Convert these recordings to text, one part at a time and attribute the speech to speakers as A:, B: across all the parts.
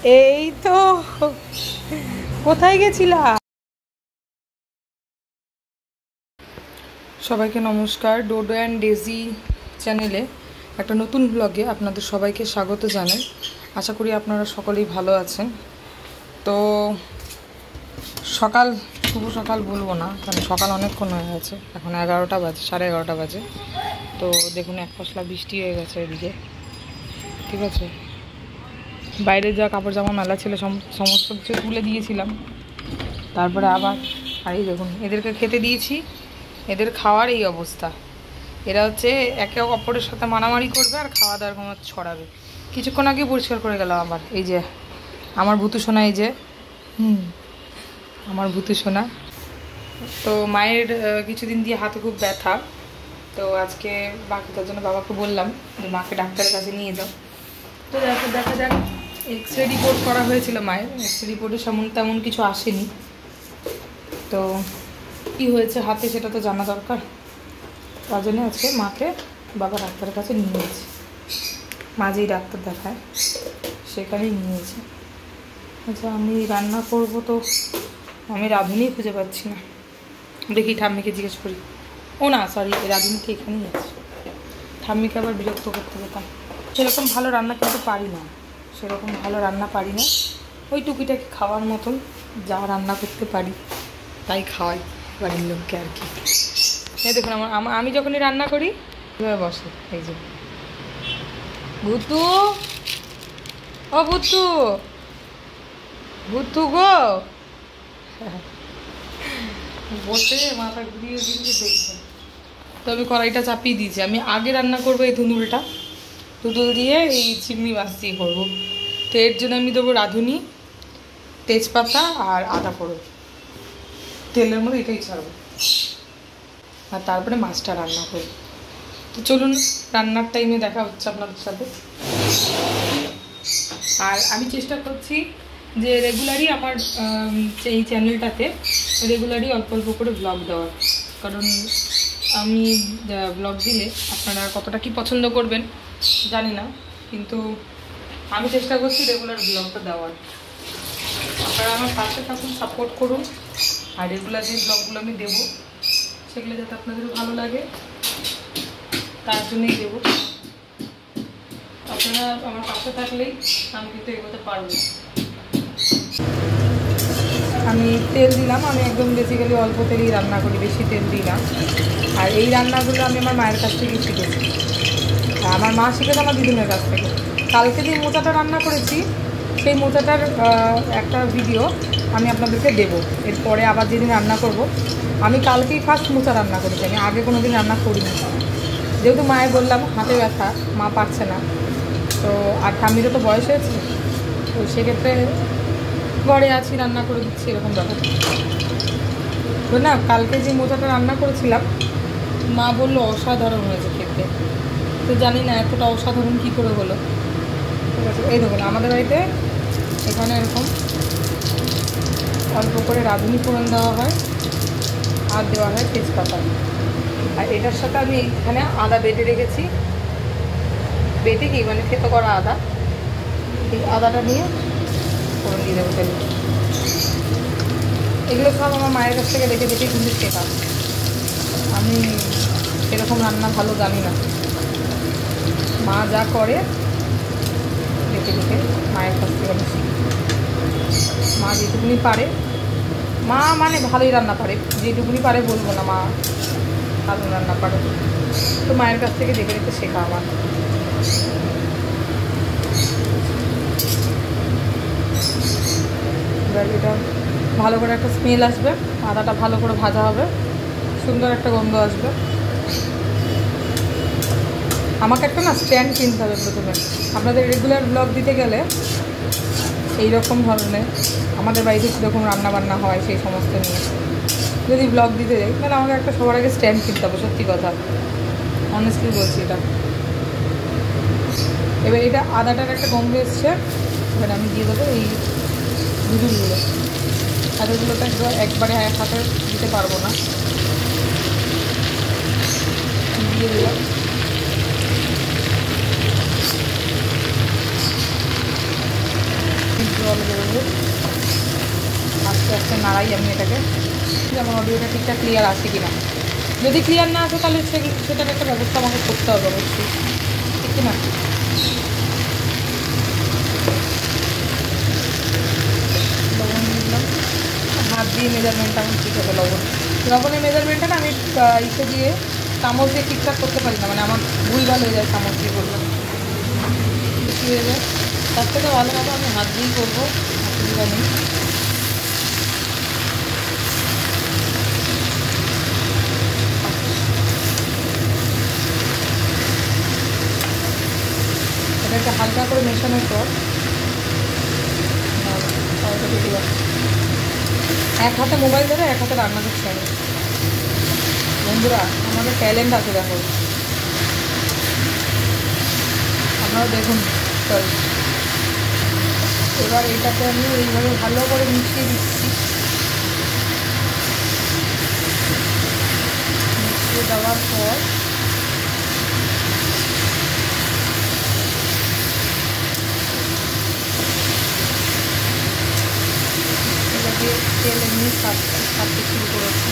A: এই তো কোথায় গেছিলা? সবাইকে নমস্কার। ডোডো অ্যান্ড ডেজি চ্যানেলে একটা নতুন ব্লগে আপনাদের সবাইকে স্বাগত জানাই। আশা করি আপনারা সকলেই ভালো আছেন। তো সকাল, শুভ সকাল বলবো না, কারণ সকাল অনেকক্ষণ হয়ে গেছে, এখন 11টা বাজে, 11:30 বাজে। তো দেখুন এক পশলা বৃষ্টি হয়ে গেছে এদিকে, ঠিক আছে। বাইরে যা কাপড় জামা মেলা ছিল সমস্ত কিছু তুলে দিয়েছিলাম, তারপরে আবার আর এই দেখুন এদেরকে খেতে দিয়েছি, এদের খাওয়ার এই অবস্থা। এরা হচ্ছে একে অপরের সাথে মারামারি করবে আর খাওয়া দাওয়ার কোনো ছড়াবে। কিছুক্ষণ আগে পরিষ্কার করে গেলাম আবার। এই যে আমার ভূতু সোনা, এই যে আমার ভূতু সোনা। তো মায়ের কিছুদিন দিয়ে হাতে খুব ব্যথা, তো আজকে বাকিটার জন্য বাবাকে বললাম যে মাকে ডাক্তারের কাছে নিয়ে যাও। তো দেখা যাক, এক্সরে রিপোর্ট করা হয়েছিল মায়ের, এক্সরে রিপোর্টে তেমন কিছু আসেনি। তো কী হয়েছে হাতে সেটা তো জানা দরকার, তার জন্য আজকে মাকে বাবা ডাক্তারের কাছে নিয়ে গেছে। মা যেই ডাক্তার দেখায় সেখানেই নিয়েছে। আচ্ছা, আমি রান্না করব, তো আমি রাঁধুনি খুঁজে পাচ্ছি না। দেখি ঠাম্মিকে জিজ্ঞেস করি। ও না, সরি, রাঁধুনিকে এখানেই আছে। ঠাম্মিকে আবার বিরক্ত করতে পেতাম। সেরকম ভালো রান্না কিন্তু পারি না, সেরকম ভালো রান্না পারি না। ওই টুকিটাকি খাওয়ার মতন যা রান্না করতে পারি তাই খাওয়াই বাড়ির লোককে আর কি। এই দেখুন আমি যখনই রান্না করি এভাবে বসে। এই যে ভূতু, ও ভূতু, ভূতু গো, বসে মাথা ঘুরিয়ে ঘুরিয়ে দেখবে। তো আমি কড়াইটা চাপিয়ে দিয়েছি, আমি আগে রান্না করবো এই ধুনুলটা, দুধুল দিয়ে এই চিংড়ি মাছ দিয়ে করবো। তো এর জন্য আমি দেবো রাঁধুনি, তেজপাতা আর আদা ফোড়ন, তেলের মধ্যে এটাই ছাড়বো, আর তারপরে মাছটা রান্না করবো। তো চলুন, রান্নার টাইমে দেখা হচ্ছে আপনাদের সাথে। আর আমি চেষ্টা করছি যে রেগুলারই আমার এই চ্যানেলটাতে রেগুলারই অল্প অল্প করে ব্লগ দেওয়ার, কারণ আমি ব্লগ দিলে আপনারা কতটা কি পছন্দ করবেন জানি না, কিন্তু আমি চেষ্টা করছি রেগুলার ব্লগটা দেওয়ার। আপনারা আমার পাশে থাকুন, সাপোর্ট করুন, আর রেগুলার যে ব্লগগুলো আমি দেবো সেগুলো যাতে আপনাদেরও ভালো লাগে তার জন্যই দেবো। আপনারা আমার পাশে থাকলেই আমি কিন্তু এগোতে পারবো। আমি তেল দিলাম, আমি একদম বেসিক্যালি অল্প তেলই রান্না করি, বেশি তেল দিই না। আর এই রান্নাগুলো আমি আমার মায়ের কাছ থেকে শিখেছি, আমার মা শিখেছে আমার দিদুনের কাছ থেকে। কালকে যে মোচাটা রান্না করেছি সেই মোচাটার একটা ভিডিও আমি আপনাদেরকে দেবো এরপরে, আবার যেদিন রান্না করব। আমি কালকেই ফার্স্ট মোচা রান্না করেছি, আমি আগে কোনো দিন রান্না করিনি। যেহেতু মায়ের বললাম হাতে ব্যথা, মা পারছে না, তো আর ঠাম্মিরও তো বয়স হয়েছে, তো সেক্ষেত্রে ঘরে আছি রান্না করে দিচ্ছি, এরকম ব্যাপার। তো না, কালকে যে মোচাটা রান্না করেছিলাম মা বললো অসাধারণ হয়েছে খেতে। তো জানি না এতটা অসাধারণ কী করে হলো। ঠিক আছে, এই দেখুন আমাদের বাড়িতে এখানে এরকম অল্প করে রাঁধুনি ফোড়ন দেওয়া হয় আর দেওয়া হয় তেজপাতা। আর এটার সাথে আমি এখানে আদা বেটে রেখেছি, বেটে কি মানে থেতো করা আদা, এই আদাটা নিয়ে ফোড়ন দিয়ে দেবো তেলে। এগুলো সব আমার মায়ের কাছ থেকে দেখে দেখে কিন্তু শেখা। আমি এরকম রান্না ভালো জানি না, মা যা করে দেখে দেখে মায়ের কাছ থেকে আমি শিখি। মা যেটুকুনি পারে, মা মানে ভালোই রান্না পারে, যেটুকুনি পারে বলবো না, মা ভালো রান্না পারে, তো মায়ের কাছ থেকে দেখে দেখে শেখা আমার। এবার এটা ভালো করে একটা স্মেল আসবে, আদাটা ভালো করে ভাজা হবে, সুন্দর একটা গন্ধ আসবে। আমাকে একটা না স্ট্যান্ড কিনতে হবে প্রথমে। আপনাদের রেগুলার ব্লগ দিতে গেলে এইরকম ধরনের আমাদের বাড়িতে কীরকম রান্নাবান্না হয় সেই সমস্ত নিয়ে যদি ব্লগ দিতে যাই, তাহলে আমাকে একটা সবার আগে স্ট্যান্ড কিনতে হবে, সত্যি কথা, অনেস্টলি বলছি এটা। এবার এটা আদাটার একটা গন্ধ এসছে, এবার আমি দিয়ে দেবো এই দুধুলগুলো। আদাগুলোটা একবারে এক হাতে দিতে পারবো না, দিয়ে দিলাম। জল বেরোবে। আস্তে আস্তে নাড়াই আমি এটাকে, যেমন অডিওটা ঠিকঠাক ক্লিয়ার আসে কিনা। যদি ক্লিয়ার না আসে তাহলে সেটার একটা ব্যবস্থা আমাকে করতে হবে অবশ্যই, ঠিক কিনা। লবণ দিলাম, হাত দিয়ে মেজারমেন্টটা আমার ঠিক আছে। লবণের মেজারমেন্টটা না আমি ইসে দিয়ে চামচ দিয়ে ঠিকঠাক করতে পারি না, মানে আমার ভুলভাল হয়ে যায় চামচ দিয়ে করলাম, বেশি হয়ে যায়। তার থেকে ভালোভাবে আমি হাত দিয়েই করবো, অসুবিধা নেই। এটাকে হালকা করে মেশানোর পর এক হাতে মোবাইল ধরে এক হাতে রান্না করতে হবে। বন্ধুরা আমাদের ট্যালেন্ট আছে, দেখো আপনারা দেখুন। সরি, এবার এটাকে আমি এইভাবে ভালো করে মিশিয়ে দিচ্ছি। মিশিয়ে দেওয়ার পর এটাকে তেল এমনি ছাড়তে শুরু করেছি।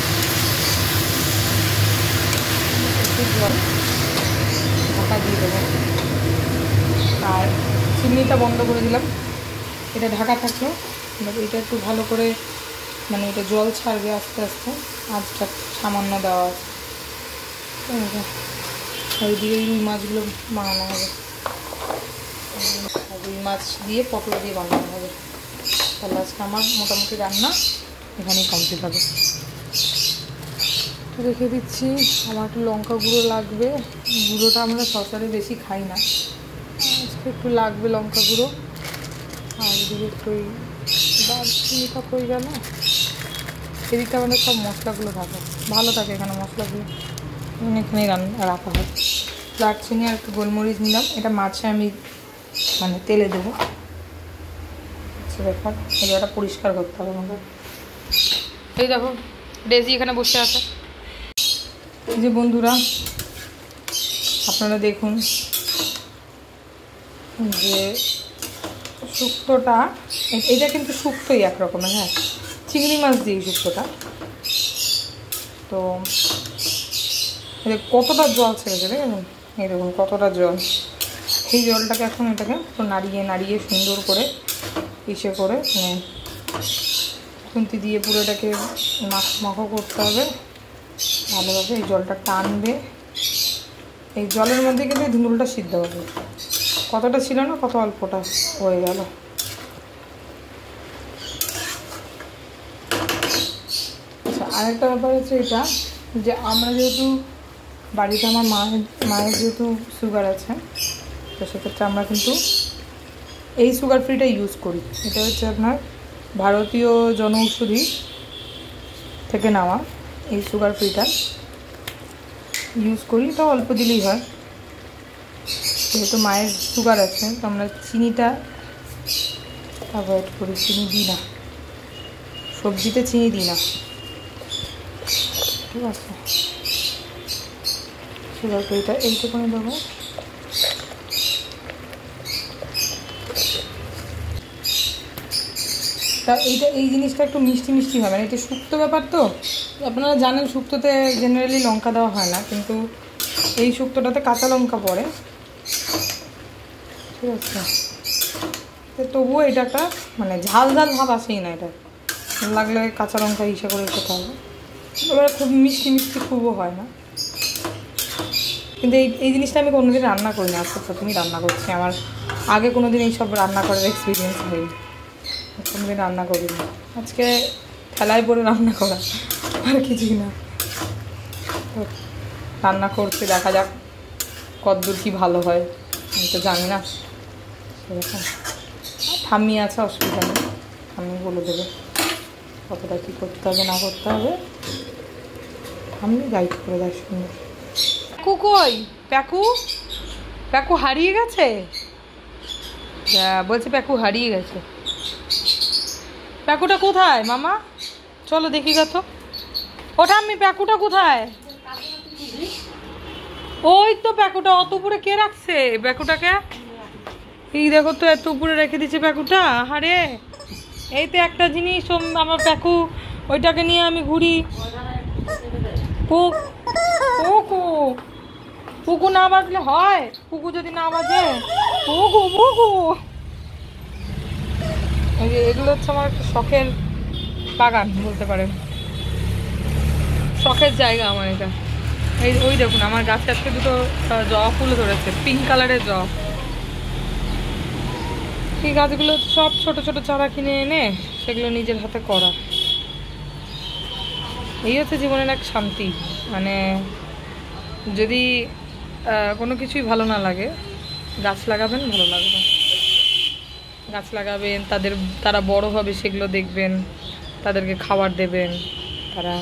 A: একটু জল ঢাকা দিয়ে দেবো, আর চিমনিটা বন্ধ করে দিলাম। এটা ঢাকা থাকলো, এটা একটু ভালো করে, মানে এটা জল ছাড়বে আস্তে আস্তে। আজটা সামান্য দেওয়া আছে, ওইদিকে রুই মাছগুলো বানানো হবে, রুই মাছ দিয়ে পটল দিয়ে বানানো হবে। তাহলে আজকে আমার মোটামুটি রান্না এখানেই কমপ্লিট হবে। রেখে দিচ্ছি। আমার একটু লঙ্কা গুঁড়ো লাগবে, গুঁড়োটা আমরা সচরাচর বেশি খাই না, আজকে একটু লাগবে লঙ্কা গুঁড়ো। আর এদিকে একটু দারচিনিটা হয়ে গেল। এদিকটা আমাদের সব মশলাগুলো থাকে, ভালো থাকে এখানে মশলাগুলো, এখানেই রাখা হয়। দারচিনি আর একটু গোলমরিচ নিলাম, এটা মাছে আমি মানে তেলে দেবো। ব্যাপার এই জায়গাটা পরিষ্কার করতে হবে আমাদের। এই দেখো ডেজি এখানে বসে আছে। এই যে বন্ধুরা আপনারা দেখুন যে শুক্তোটা, এটা কিন্তু শুক্তোই একরকমের, হ্যাঁ চিংড়ি মাছ দিয়ে শুক্তোটা। তো কতটা জল ছেড়েছে দেখুন, এই দেখুন কতটা জল। এই জলটাকে এখন এটাকে নাড়িয়ে নাড়িয়ে সুন্দর করে ইসে করে মানে খুন্তি দিয়ে পুরো এটাকে মাখো করতে হবে ভালোভাবে। এই জলটা টানবে, এই জলের মধ্যে কিন্তু ধুন্দুলটা সিদ্ধ হবে। কতটা ছিল না, কত অল্পটা হয়ে গেল। আচ্ছা, আরেকটা ব্যাপার হচ্ছে এটা যে আমরা যেহেতু বাড়িতে আমার মায়ের যেহেতু সুগার আছে, তো সেক্ষেত্রে আমরা কিন্তু এই সুগার ফ্রিটা ইউজ করি। এটা হচ্ছে আপনার ভারতীয় জনঔষধি থেকে নেওয়া এই সুগার ফ্রিটা ইউজ করি। তো অল্প দিলেই হয়, যেহেতু মায়ের সুগার আছে তো আমরা চিনিটা অ্যাভয়েড করি, চিনি দিই না, সবজিতে চিনি দিই না, ঠিক আছে। সুগার ফ্রিটা এইটুকুনি দেবো। তা এই জিনিসটা একটু মিষ্টি মিষ্টি হবে, এটা শুক্তো ব্যাপার তো আপনারা জানেন, শুক্তোতে জেনারেলি লঙ্কা দেওয়া হয় না, কিন্তু এই শুক্তোটাতে কাঁচা লঙ্কা পড়ে, ঠিক আছে। তো তবুও এটা একটা মানে ঝাল ঝাল ভাব আসেই না, এটা লাগলে কাঁচা লঙ্কা ইসে করে খেতে হবে। এবার খুব মিষ্টি মিষ্টি খুবও হয় না, কিন্তু এই জিনিসটা আমি কোনোদিন রান্না করি না, আজকে প্রথমেই রান্না করছি। আমার আগে কোনোদিন এইসব রান্না করার এক্সপিরিয়েন্স হয়নি, কোনোদিন রান্না করি না। আজকে খেলায় পড়ে রান্না করা, আর কিছুই না। রান্না করতে দেখা যাক কতদূর কী ভালো হয়, আমি তো জানি না সেরকম। ঠাম্মি আছে, অসুবিধা নেই, ঠাম্মি বলে দেবে কতটা কী করতে হবে না করতে হবে, ঠাম্মি গাইড করে দেয় সুন্দর। প্যাকু কই? প্যাকু প্যাকু হারিয়ে গেছে, বলছে প্যাকু হারিয়ে গেছে। প্যাকুটা কোথায় মামা? চলো দেখি গা তো। ওটা আমি প্যাকুটা কোথায়? ওই তো প্যাকুটা, অত উপরে কে রাখছে প্যাকুটাকে? এই দেখো তো এত উপরে রেখে দিচ্ছে প্যাকুটা। আরে এই তো একটা জিনিস আমার প্যাকু, ওইটাকে নিয়ে আমি ঘুরি। পুকু পুকু না বাজলে হয়? পুকু যদি না বাজে, পুকু পুকু। এগুলো হচ্ছে আমার একটা শখের বাগান বলতে পারেন, শখের জায়গা আমার এটা। এই ওই দেখুন আমার গাছে আজকে দুটো জবা ফুল ধরেছে, পিঙ্ক কালারের জবা। এই গাছগুলো সব ছোট ছোট চারা কিনে এনে সেগুলো নিজের হাতে করা, এই হচ্ছে জীবনের এক শান্তি। মানে যদি কোনো কিছুই ভালো না লাগে, গাছ লাগাবেন, ভালো লাগবে। গাছ লাগাবেন, তারা বড় হবে সেগুলো দেখবেন, তাদেরকে খাবার দেবেন, তারা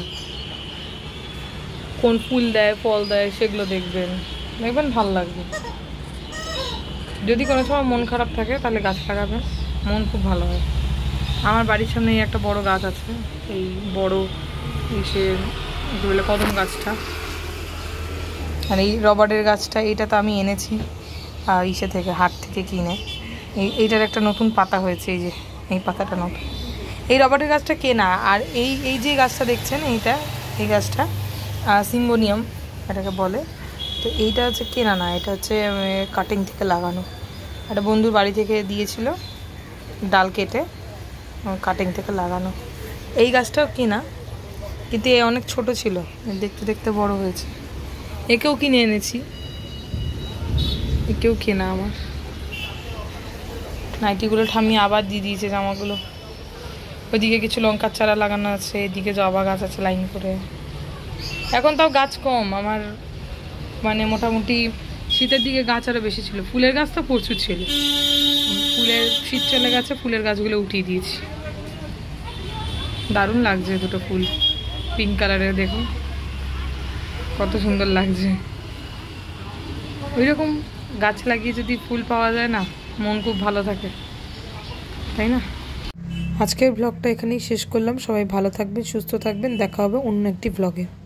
A: কোন ফুল দেয় ফল দেয় সেগুলো দেখবেন, দেখবেন ভালো লাগবে। যদি কোনো সময় মন খারাপ থাকে তাহলে গাছ লাগাবেন, মন খুব ভালো হয়। আমার বাড়ির সামনে একটা বড় গাছ আছে, এই বড় ইসের বলে কদম গাছটা, আর এই রবারের গাছটা, এইটা তো আমি এনেছি ইসে থেকে, হাট থেকে কিনে। এইটার একটা নতুন পাতা হয়েছে, এই যে এই পাতাটা নতুন। এই রবারের গাছটা কেনা, আর এই যে গাছটা দেখছেন এই গাছটা সিম্বোনিয়াম এটাকে বলে। তো এইটা হচ্ছে কেনা না, এটা হচ্ছে কাটিং থেকে লাগানো। একটা বন্ধুর বাড়ি থেকে দিয়েছিল ডাল কেটে, কাটিং থেকে লাগানো। এই গাছটাও কেনা, কিন্তু এ অনেক ছোট ছিল, দেখতে দেখতে বড় হয়েছে। একেও কিনে এনেছি, একেও কেনা। আমার নাইটিগুলো ঠাম্মি আবার দিয়ে দিয়েছে, জামাগুলো। ওইদিকে কিছু লঙ্কার চারা লাগানো আছে, এদিকে জবা গাছ আছে লাইন করে। এখন তাও গাছ কম আমার, মানে মোটামুটি শীতের দিকে গাছ আরও বেশি ছিল। ফুলের গাছ তো প্রচুর ছিল, ফুলের শীত চলে গেছে, ফুলের গাছগুলো উঠিয়ে দিয়েছি। দারুণ লাগছে দুটো ফুল, পিঙ্ক কালারের, দেখুন কত সুন্দর লাগছে। ওই রকম গাছ লাগিয়ে যদি ফুল পাওয়া যায় না, মন খুব ভালো থাকে, তাই না? আজকের ব্লগটা এখানেই শেষ করলাম। সবাই ভালো থাকবেন, সুস্থ থাকবেন, দেখা হবে অন্য একটি ব্লগে।